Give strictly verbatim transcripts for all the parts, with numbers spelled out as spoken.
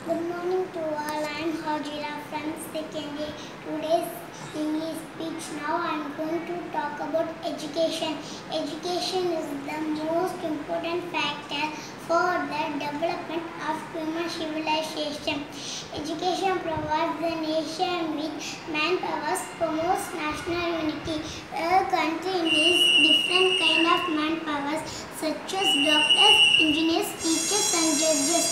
Good morning to all. I am Hajira from second year. Today's English speech. Now I am going to talk about education. Education is the most important factor for the development of human civilization. Education provides the nation with manpower, promotes national unity. A country needs different kind of manpower such as doctors, engineers, teachers and judges.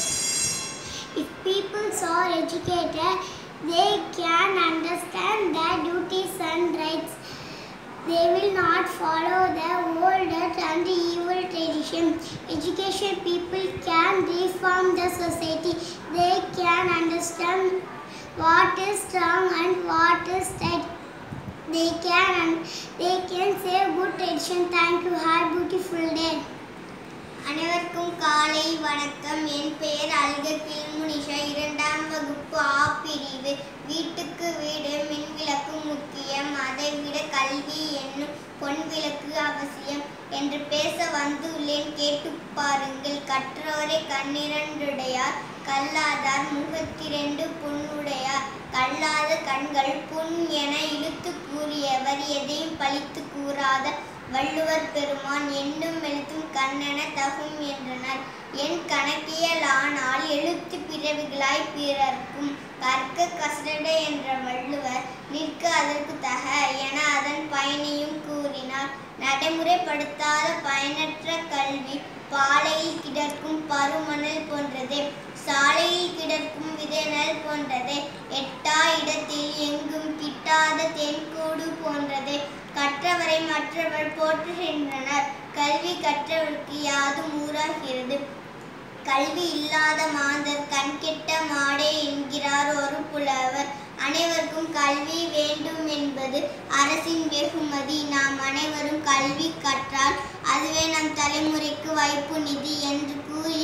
If people are educated, they can understand their duties and rights. They will not follow the old and evil tradition. Education people can reform the society. They can understand what is wrong and what is right. They can they can say good tradition. Thank you. Have a beautiful day. அனைவருக்கும் காலை வணக்கம். என் பெயர் அல்க கில்முனிஷா. இரண்டாம் வகுப்பு ஆ பிரிவு. வீட்டுக்கு வீடு மின்விளக்கு முக்கியம், அதை விட கல்வி என்னும் பொன் விளக்கு அவசியம் என்று பேச வந்துள்ளேன். கேட்டு பாருங்கள். கற்றோரை கண்ணிரண்டுடையார், கல்லாதார் முகத்திரண்டு புண்ணுடையார். கல்லாத கண்கள் புண் என இழுத்து கூறியவர், எதையும் பழித்து கூறாத வள்ளுவர் பெருமான். எண்ணும் எழுத்தும் கண்ணென தகும் என்றனர். என் கணக்கியலானால் எழுத்து பிறவிகளாய் பிறர்க்கும். கற்க கசட என்ற வள்ளுவர், நிற்க அதற்கு தக என அதன் பயனையும் கூறினார். நடைமுறைப்படுத்தாத பயனற்ற கல்வி பாலையில் கிடக்கும் பருமணல் போன்றதே, சாலையில் கிடக்கும் விதைநெல் போன்றதே, எட்டா இடத்தில் எங்கும் கிட்டாத தென்கூடு போன்றதே. கற்றவரை மற்றவர் போற்றுகின்றனர், கல்வி கற்றவருக்கு யாதும் ஊராகிறது. கல்வி இல்லாத மாந்தர் கண்கெட்ட மாடே என்கிறார் ஒரு புலவர். அனைவருக்கும் கல்வி வேண்டும் என்பது அரசின் வெகுமதி. நாம் அனைவரும் கல்வி கற்றால் அதுவே நம் தலைமுறைக்கு வைப்பு நிதி என்று கூறி